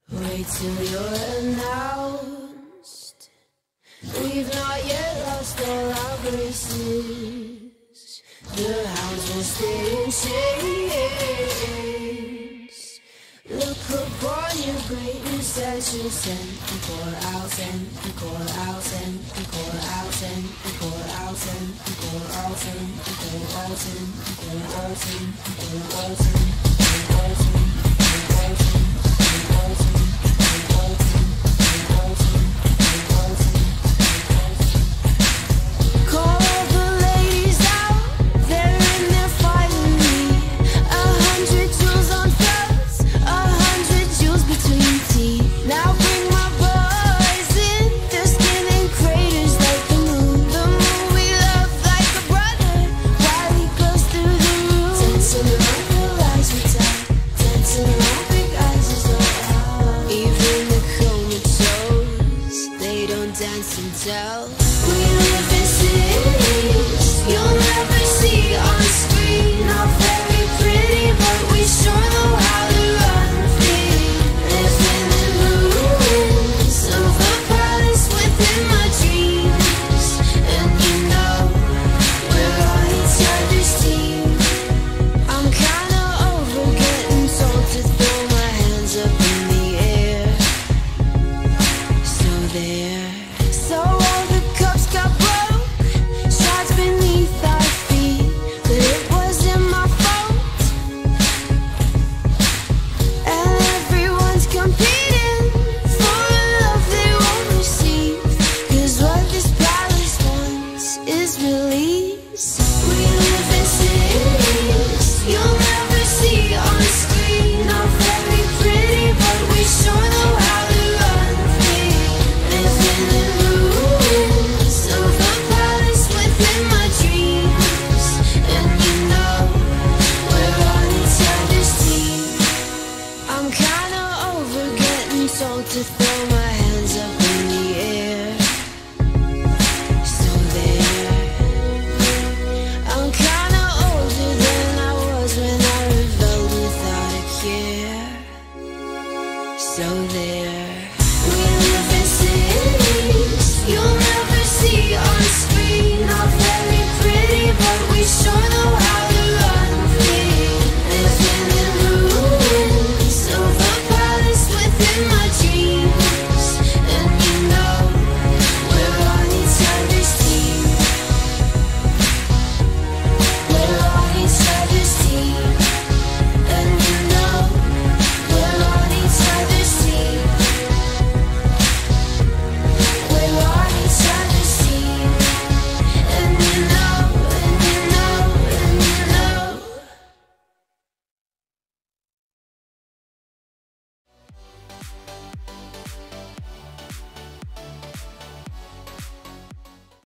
Wait till you're announced. We've not yet lost all our graces. The hounds will stay in chains. Look upon your greatness as you send and pour out, send and pour out, send and pour out, send and pour out, send and pour out, send and pour out, send and pour out, send and pour out, send and pour out, send.